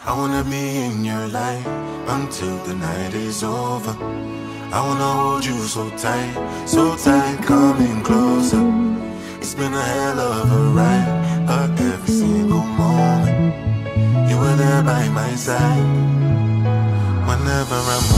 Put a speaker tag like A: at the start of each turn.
A: I wanna be in your life until the night is over. I wanna hold you so tight, coming closer. It's been a hell of a ride, but every single moment you were there by my side. Whenever I'm